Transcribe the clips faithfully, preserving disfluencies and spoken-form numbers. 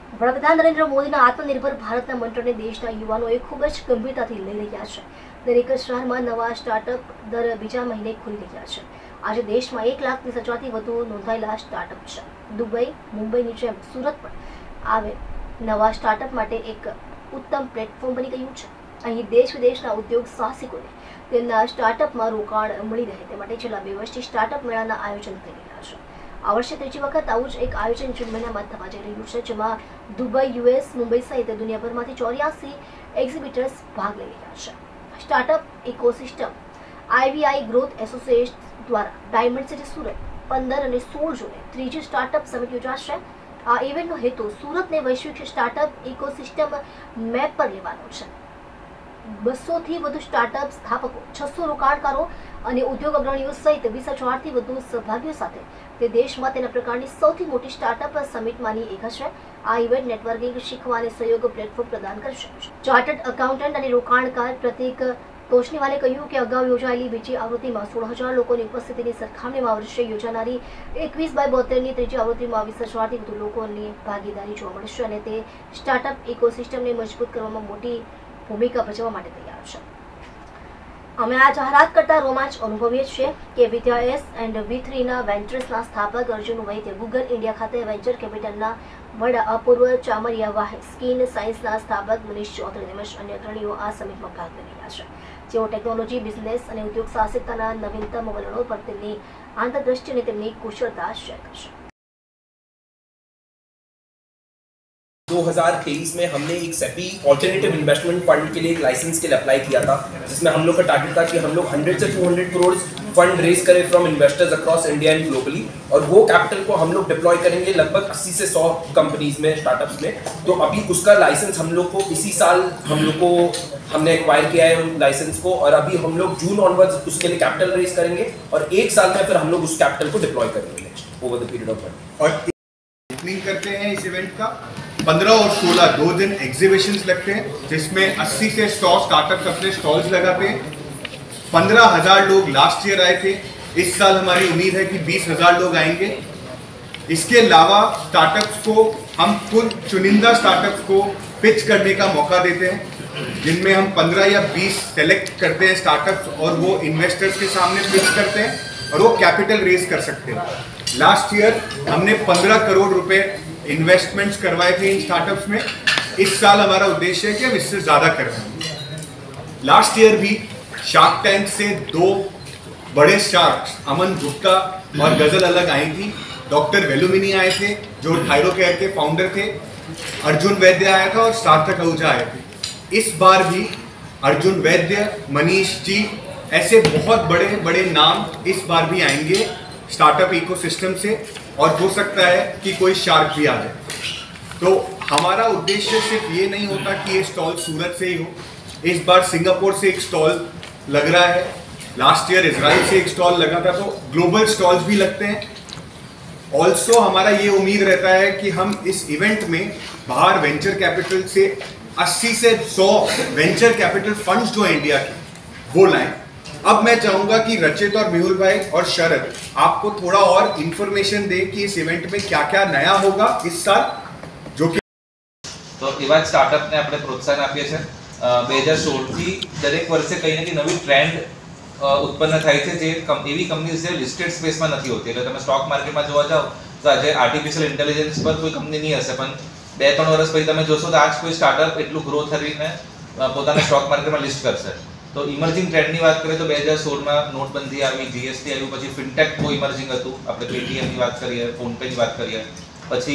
વડાપ્રધાન નરેન્દ્ર મોદીના આત્મનિર્ભર ભારતના મંત્રને દેશના યુવાનોએ ખૂબ જ ગંભીરતાથી લઈ રહ્યા છે। દરેક શહેરમાં નવા સ્ટાર્ટઅપ દર બીજા મહિને ખુલી રહ્યા છે। આજે દેશમાં એક લાખ ત્રીસ હજારથી વધુ નોંધાયેલા સ્ટાર્ટઅપ છે। દુબઈ, મુંબઈની જેમ સુરત પણ આવે નવા સ્ટાર્ટઅપ માટે એક ઉત્તમ પ્લેટફોર્મ બની ગયું છે। અહીં દેશ વિદેશના ઉદ્યોગ સાહસિકોને તેમના સ્ટાર્ટઅપમાં રોકાણ મળી રહે તે માટે છેલ્લા બે વર્ષથી સ્ટાર્ટઅપ મેળાના આયોજન થઈ રહ્યા છે। આ વર્ષે ત્રીજી વખત આવું જ એક આયોજન જૂન મહિનામાં થવા જઈ રહ્યું છે, જેમાં દુબઈ, યુએસ, મુંબઈ સહિત દુનિયાભરમાંથી ચોર્યાસી એક્ઝિબિટર્સ ભાગ લઈ રહ્યા છે। Startup ecosystem Ivy growth association દ્વારા ડાયમંડ સિટી સુરત પંદર અને સોળ જૂને ત્રીજી સ્ટાર્ટઅપ સમિટ યોજાશે। આ ઇવેન્ટનો હેતુ સુરતને વૈશ્વિક સ્ટાર્ટઅપ ઇકોસિસ્ટમ મેપ પર લેવાનો છે। બસોથી વધુ સ્ટાર્ટઅપ સ્થાપકો, છસો રોકાણકારો અને ઉદ્યોગ અગ્રણીઓ સહિત વીસ હજારથી વધુ સહભાગીઓ સાથે તે દેશમાં તેના પ્રકારની સૌથી મોટી સ્ટાર્ટઅપ સમિટમાંની એક હશે। આ ઇવેન્ટ નેટવર્કિંગ, શીખવા અને સહયોગ પ્લેટફોર્મ પ્રદાન કરશે। ચાર્ટર્ડ એકાઉન્ટન્ટ અને રોકાણકાર પ્રતિક તોશનીવાલે કહ્યું કે અગાઉ યોજાયેલી બીજી આવૃત્તિમાં સોળ હજાર લોકોની ઉપસ્થિતિની સરખામણીમાં આ વર્ષે યોજાનારી એકવીસ બાય બોતેરની ત્રીજી આવૃત્તિમાં વીસ હજારથી વધુ લોકોની ભાગીદારી જોવા મળશે અને તે સ્ટાર્ટઅપ ઇકોસિસ્ટમને મજબૂત કરવામાં મોટી ભૂમિકા ભજવવા માટે તૈયાર છે। અમે આ જાહેરાત કરતા રોમાંચ અનુભવીએ છીએ કે વિદ્યા એસ એન્ડ વી થ્રીના વેન્ચર્સના સ્થાપક અર્જુન વૈદ્ય, ગૂગલ ઇન્ડિયા ખાતે વેન્ચર કેપિટલના વડા અપૂર્વ ચામરિયા વાહે, સ્કીન સાયન્સના સ્થાપક મનીષ ચૌધરી તેમજ અન્ય અગ્રણીઓ આ સમિટમાં ભાગ લઈ રહ્યા છે, જેઓ ટેકનોલોજી, બિઝનેસ અને ઉદ્યોગ સાહસિકતાના નવીનતમ વલણો પર તેમની આંતરદ્રષ્ટિ અને તેમની કુશળતા શેર કરશે। दो हज़ार तेईस में हमने एक सेपी ऑल्टरनेटिव इन्वेस्टमेंट फंड के लिए एक लाइसेंस के लिए अप्लाई किया था, जिसमें हम लोग का टारगेट था कि हम लोग हंड्रेड से two hundred crore fund raise करें from investors across India and globally, और वो कैपिटल को हम लोग डिप्लॉय करेंगे लगभग अस्सी से सौ कंपनीज में, स्टार्टअप्स में। तो अभी उसका लाइसेंस हम लोग को इसी साल हम लोग को हमने एक्वायर किया है उन लाइसेंस को, और अभी हम लोग जून ऑनवर्ड्स उसके लिए कैपिटल रेज करेंगे और एक साल में फिर हम लोग उस कैपिटल को डिप्लॉय करेंगे next over the period of time. और ओपनिंग करते हैं इस इवेंट का पंद्रह और सोलह दो दिन एग्जीबिशंस लगते हैं, जिसमें अस्सी से सौ स्टार्टअप्स अपने स्टॉल्स लगाते हैं। पंद्रह हजार लोग लास्ट ईयर आए थे, इस साल हमारी उम्मीद है कि बीस हजार लोग आएंगे। इसके अलावा स्टार्टअप्स को हम खुद चुनिंदा स्टार्टअप्स को पिच करने का मौका देते हैं, जिनमें हम पंद्रह या बीस सेलेक्ट करते हैं स्टार्टअप्स और वो इन्वेस्टर्स के सामने पिच करते हैं और वो कैपिटल रेज कर सकते हैं। लास्ट ईयर हमने पंद्रह करोड़ रुपए इन्वेस्टमेंट्स करवाए थे इन स्टार्टअप्स में। इस साल हमारा उद्देश्य है कि हम इससे ज़्यादा करवाएं। लास्ट ईयर भी शार्क टैंक से दो बड़े शार्क्स अमन गुप्ता और गजल अलग आई थी। डॉक्टर वेलुमिनी आए थे जो थायरो केयर के फाउंडर थे, अर्जुन वैद्य आया था और सार्थक आहूजा आए थे। इस बार भी अर्जुन वैद्य, मनीष जी, ऐसे बहुत बड़े बड़े नाम इस बार भी आएंगे स्टार्टअप इकोसिस्टम से, और हो सकता है कि कोई शार्क भी आ जाए। तो हमारा उद्देश्य सिर्फ ये नहीं होता कि ये स्टॉल सूरत से ही हो। इस बार सिंगापुर से एक स्टॉल लग रहा है, लास्ट ईयर इजराइल से एक स्टॉल लगा था, तो ग्लोबल स्टॉल्स भी लगते हैं। ऑल्सो हमारा ये उम्मीद रहता है कि हम इस इवेंट में बाहर वेंचर कैपिटल से अस्सी से सौ वेंचर कैपिटल फंड्स जो है इंडिया के वो लाएं। अब मैं चाहूंगा कि रचित और मेहुल भाई और शरद आपको थोड़ा और इन्फॉर्मेशन दे कि इस इवेंट में क्या क्या नया होगा इस साल, जो कि तो एवा स्टार्टअप ने આપણે પ્રોત્સાહન આપીએ છે। બે હજાર સોળ થી દરેક વર્ષે કંઈ ને કંઈ નવી ટ્રેન્ડ ઉત્પન્ન થાય છે, જે એવી કંપનીઝ જે લિસ્ટેડ સ્પેસમાં નથી હોતી। એટલે તમે સ્ટોક માર્કેટમાં જોવા જાઓ તો આજે આર્ટિફિશિયલ ઇન્ટેલિજન્સ પર કોઈ કંપની નહીં હશે, પણ બે ત્રણ વર્ષ પછી તમે જોશો તો આજ કોઈ સ્ટાર્ટઅપ એટલું ગ્રોથ કરીને પોતાના સ્ટોક માર્કેટમાં લિસ્ટ કરશે। તો ઇમર્જિંગ ટ્રેન્ડની વાત કરીએ તો બે હજાર સોળમાં નોટબંધી આવી, જીએસટી આવ્યું, પછી ફિનટેક બહુ ઇમર્જિંગ હતું। આપણે પેટીએમની વાત કરીએ, ફોનપેની વાત કરીએ, પછી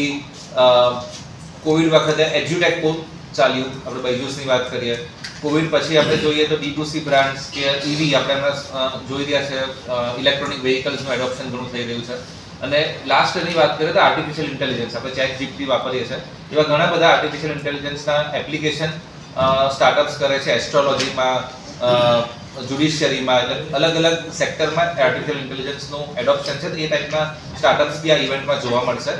કોવિડ વખતે એડ્યુટેક બહુ ચાલ્યું, આપણે બાયજૂસની વાત કરીએ। કોવિડ પછી આપણે જોઈએ તો ડી ટુ સી બ્રાન્ડ્સ કે ઈવી આપણે હમણાં જોઈ રહ્યા છે, ઇલેક્ટ્રોનિક વ્હીકલ્સનું એડોપ્શન ઘણું થઈ રહ્યું છે। અને લાસ્ટની વાત કરીએ તો આર્ટિફિશિયલ ઇન્ટેલિજન્સ, આપણે ચેટ જીપીટી વાપરીએ છીએ, એવા ઘણા બધા આર્ટિફિશિયલ ઇન્ટેલિજન્સના એપ્લિકેશન સ્ટાર્ટઅપ્સ કરે છે। એસ્ટ્રોલોજીમાં, જ્યુડિશિયરીમાં, એટલે અલગ અલગ સેક્ટરમાં આર્ટિફિશિયલ ઇન્ટેલિજન્સનું એડોપ્શન છે, તો એ ટાઈપના સ્ટાર્ટઅપ્સ બી આ ઇવેન્ટમાં જોવા મળશે।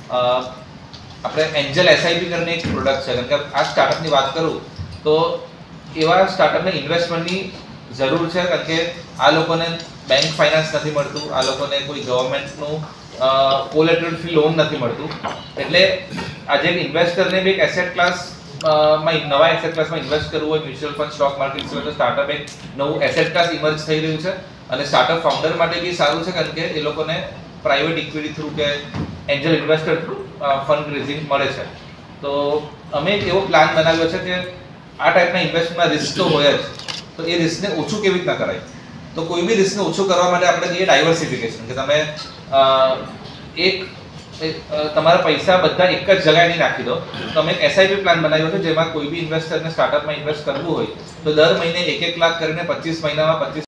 આપણે એન્જલ એસઆઈપી કરીને એક પ્રોડક્ટ છે, કારણ કે આ સ્ટાર્ટઅપની વાત કરું તો એવા સ્ટાર્ટઅપને ઇન્વેસ્ટમેન્ટની જરૂર છે, કારણ કે આ લોકોને બેંક ફાઇનાન્સ નથી મળતું, આ લોકોને કોઈ ગવર્મેન્ટનું કોલેટરલ ફ્રી લોન નથી મળતું. એટલે આજે એક ઇન્વેસ્ટરને બી એક એસેટ ક્લાસ માં નવા એસેટ ક્લાસમાં ઇન્વેસ્ટ કરવું હોય, મ્યુચ્યુઅલ ફંડ, સ્ટોક માર્કેટ સિવાય તો સ્ટાર્ટઅપ એક નવું એસેટ ક્લાસ ઇમર્જ થઈ રહ્યું છે. અને સ્ટાર્ટઅપ ફાઉન્ડર માટે બી સારું છે કારણ કે એ લોકોને પ્રાઇવેટ ઇક્વિટી થ્રુ કે angel investor through fund raising મળે છે. તો અમે એક એવો પ્લાન બનાવ્યો છે કે આ ટાઈપના ઇન્વેસ્ટમેન્ટમાં રિસ્ક તો હોય જ, તો એ રિસ્કને ઓછું કેવી રીતના કરાય. તો કોઈ બી રિસ્કને ઓછું કરવા માટે આપણે કહીએ ડાયવર્સિફિકેશન, કે તમે એક તમારા પૈસા બધા એક જ જગ્યાએ નહીં નાખી દો. તો અમે એક એસઆઈપી પ્લાન બનાવ્યો છે જેમાં કોઈ બી ઇન્વેસ્ટરને સ્ટાર્ટઅપમાં ઇન્વેસ્ટ કરવું હોય તો દર મહિને એક એક લાખ કરીને પચીસ મહિનામાં પચીસ.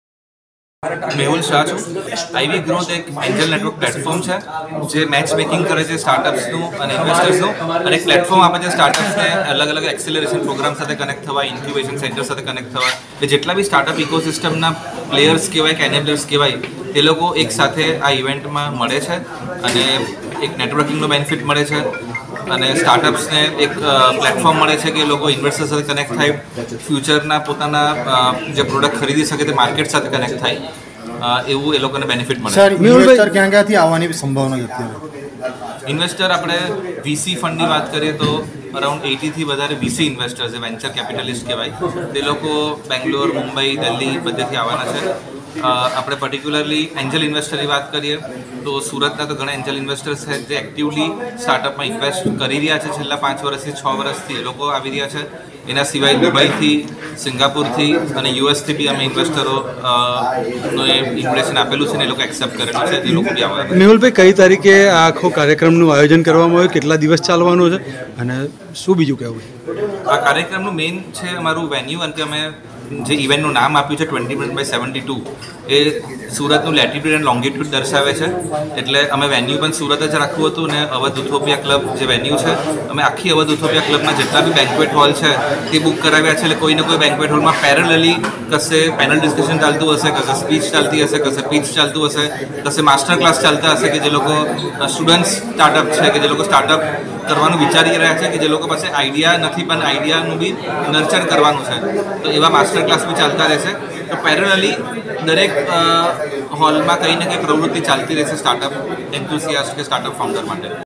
મેહુલ શાહ છું. આઈવી ગ્રોથ એક એન્જલ નેટવર્ક પ્લેટફોર્મ છે જે મેચ મેકિંગ કરે છે સ્ટાર્ટઅપ્સનું અને ઇન્વેસ્ટર્સનું, અને એક પ્લેટફોર્મ આપે છે સ્ટાર્ટઅપ્સને અલગ અલગ એક્સિલરેશન પ્રોગ્રામ સાથે કનેક્ટ થવા, ઇન્ક્યુબેશન સેન્ટર સાથે કનેક્ટ થવા, કે જેટલા બી સ્ટાર્ટઅપ ઇકોસિસ્ટમના પ્લેયર્સ કહેવાય કે એનેબલર્સ કહેવાય તે લોકો એક સાથે આ ઇવેન્ટમાં મળે છે અને એક નેટવર્કિંગનો બેનિફિટ મળે છે અને સ્ટાર્ટઅપ્સને એક પ્લેટફોર્મ મળે છે કે એ લોકો ઇન્વેસ્ટર સાથે કનેક્ટ થાય, ફ્યુચરના પોતાના જે પ્રોડક્ટ ખરીદી શકે તે માર્કેટ સાથે કનેક્ટ થાય, એવું એ લોકોને બેનિફિટ મળે. સર ઇન્વેસ્ટર ક્યાં ક્યાંથી આવવાની સંભાવના છે? ઇન્વેસ્ટર આપણે વીસી ફંડની વાત કરીએ તો અરાઉન્ડ એટીથી વધારે વીસી ઇન્વેસ્ટર્સ, જે વેન્ચર કેપિટલિસ્ટ કહેવાય, તે લોકો બેંગ્લોર, મુંબઈ, દિલ્હી બધેથી આવવાના છે. આપણે પર્ટિક્યુલરલી એન્જલ ઇન્વેસ્ટરની વાત કરીએ તો સુરતના તો ઘણા એન્જલ ઇન્વેસ્ટર્સ છે જે એક્ટિવલી સ્ટાર્ટઅપમાં ઇન્વેસ્ટ કરી રહ્યા છે છેલ્લા પાંચ વર્ષથી છ વર્ષથી એ લોકો આવી રહ્યા છે. એના સિવાય દુબઈથી, સિંગાપુરથી અને યુએસથી બી અમે ઇન્વેસ્ટરો નો ઇન્વિટેશન આપેલું છે ને એ લોકો એક્સેપ્ટ કરેલું છે, એ લોકો બી આવવાના. મેહુલભાઈ, કઈ તારીખે આ આખો કાર્યક્રમનું આયોજન કરવામાં આવ્યું, કેટલા દિવસ ચાલવાનું છે અને શું બીજું કહેવું? આ કાર્યક્રમનું મેઇન છે અમારું વેન્યુ, અને કે અમે જે ઇવેન્ટનું નામ આપ્યું છે twenty minute by seventy two, એ સુરતનું લેટિટ્યુડ એન્ડ લોંગિટ્યુડ દર્શાવે છે. એટલે અમે વેન્યુ પણ સુરત જ રાખવું હતું ને અવધ ઉથોપિયા ક્લબ જે વેન્યુ છે, અમે આખી અવધ ઉથોપિયા ક્લબમાં જેટલા બી બેન્ક્વેટ હોલ છે તે બુક કરાવ્યા છે. એટલે કોઈને કોઈ બેન્ક્વેટ હોલમાં પેરેલલી કશે પેનલ ડિસ્કશન ચાલતું હશે, કશે સ્પીચ ચાલતી હશે, કશે પીચ ચાલતું હશે, કશે માસ્ટર ક્લાસ ચાલતા હશે, કે જે લોકો સ્ટુડન્ટ સ્ટાર્ટઅપ છે, કે જે લોકો સ્ટાર્ટઅપ કરવાનું વિચારી રહ્યા છે, કે જે લોકો પાસે આઈડિયા નથી પણ આઈડિયાનું બી નર્ચર કરવાનું છે, તો એવા માસ્ટર ક્લાસ બી ચાલતા રહેશે. તો પેરેલલી દરેક હોલમાં કંઈ ને કંઈ પ્રવૃત્તિ ચાલતી રહેશે સ્ટાર્ટઅપ એન્થુસિયાસ્ટ કે સ્ટાર્ટઅપ ફાઉન્ડર માટે.